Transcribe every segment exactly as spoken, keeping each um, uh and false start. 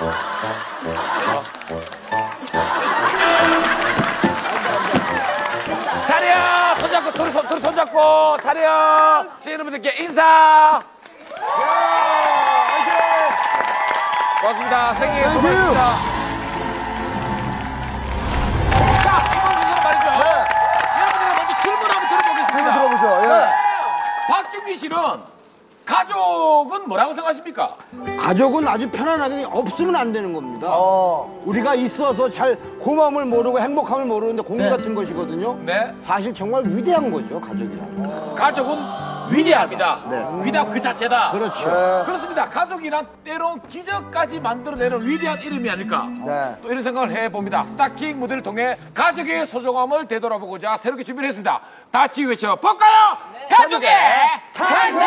자리야! 손잡고, 둘이 손, 둘이 손잡고, 자리야! 여러분들께 인사! 고맙습니다. 생일 고맙습니다. 자, 이번 순서는 말이죠. 네. 여러분들 먼저 질문 한번 들어보겠습니다. 질문 들어보죠. 예. 네. 박준기 씨는 가족은 뭐라고 생각하십니까? 가족은 아주 편안하게 없으면 안 되는 겁니다. 어. 우리가 있어서 잘 고마움을 모르고 행복함을 모르는데 공유 네. 같은 것이거든요. 네. 사실 정말 위대한 거죠, 가족이란. 어. 가족은 위대합니다. 네. 위대함 그 자체다. 그렇죠. 네. 그렇습니다. 가족이란 때론 기적까지 만들어내는 위대한 이름이 아닐까. 네. 또 이런 생각을 해봅니다. 스타킹 무대를 통해 가족의 소중함을 되돌아보고자 새롭게 준비를 했습니다. 다 같이 외쳐볼까요? 네. 가족의 탄생!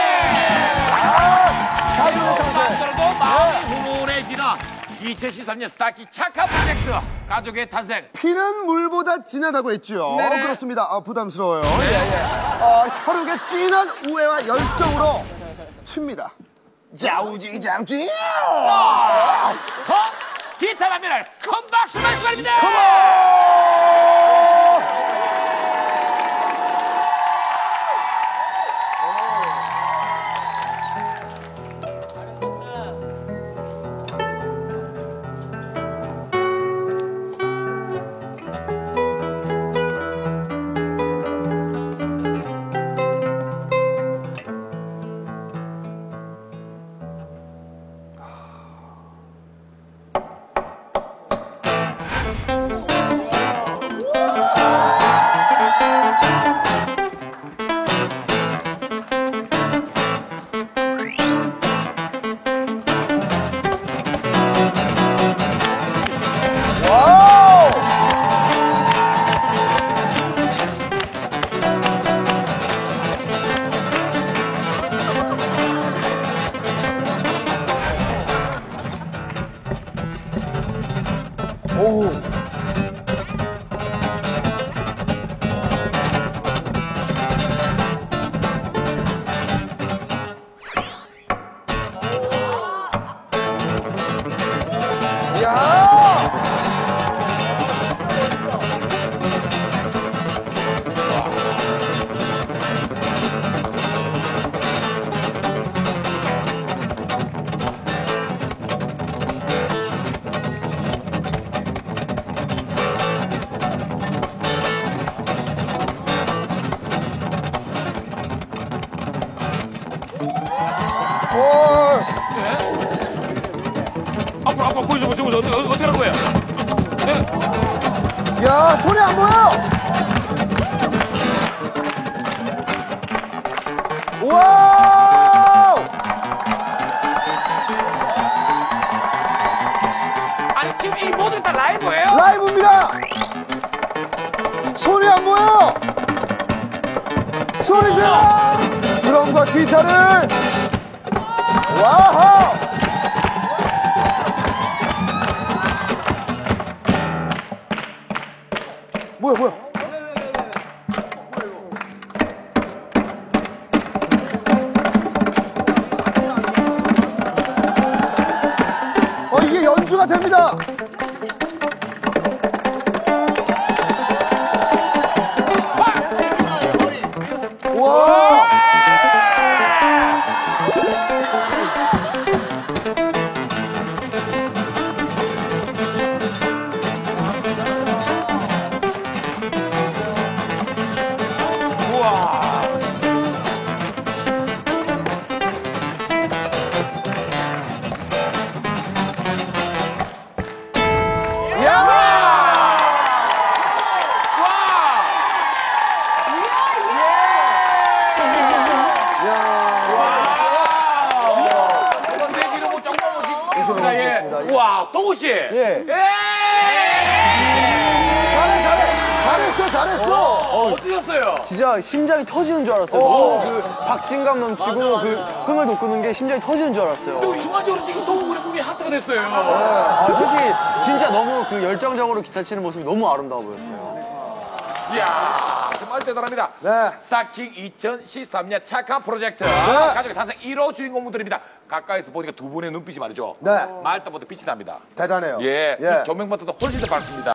아, 가족의 탄생. 만들어도 마음이 훈훈해지는 이천십삼 년 스타킹 착한 프로젝트 가족의 탄생. 피는 물보다 진하다고 했죠. 네네. 그렇습니다. 아, 부담스러워요. 예, 예. 어, 혈육의 진한 우애와 열정으로 칩니다. 자우지장지. 어, 기타 라면을 큰 박수만 수고합니다. 오. 야! 오. 앞으로 앞으로 보여줘 보여줘 보여줘. 어떻게 어떻게 하는 거야? 네. 야, 손이 안 보여. 와우! 아니 지금 이 모든 다 라이브예요? 라이브입니다. 손이 안 보여. 소리 줘. 드럼과 기타를. 와우! 뭐야 뭐야? 어, 이게 연주가 됩니다. 와! 와, 동우 씨. 예. 예. 잘해 잘해 잘했어 잘했어. 어, 어떠셨어요? 진짜 심장이 터지는 줄 알았어요. 너무 그 박진감 넘치고 그 흥을 돋구는 게 심장이 터지는 줄 알았어요. 또 순간적으로 지금 동우 군의 꿈이 하트가 됐어요. 아, 솔직히 진짜 너무 그 열정적으로 기타 치는 모습이 너무 아름다워 보였어요. 이야, 정말 대단합니다. 네. 스타킹 이천십삼 년 착한 프로젝트. 가족의 탄생 일 호 주인공분들입니다. 가까이서 보니까 두 분의 눈빛이 말이죠. 네. 말 때부터 빛이 납니다. 대단해요. 예, 예. 이 조명보다도 훨씬 더 밝습니다.